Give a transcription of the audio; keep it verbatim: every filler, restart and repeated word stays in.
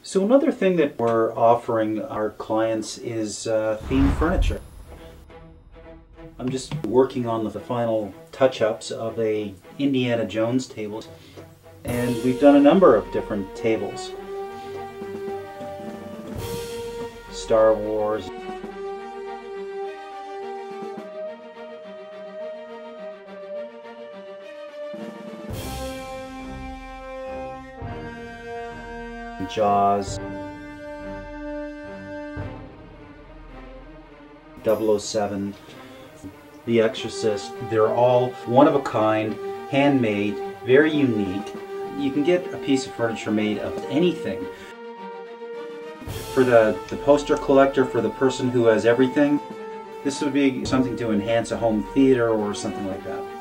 So another thing that we're offering our clients is uh, themed furniture. I'm just working on the final touch-ups of a Indiana Jones table, and we've done a number of different tables. Star Wars. Jaws, double oh seven, The Exorcist. They're all one of a kind, handmade, very unique. You can get a piece of furniture made of anything. For the, the poster collector, for the person who has everything, this would be something to enhance a home theater or something like that.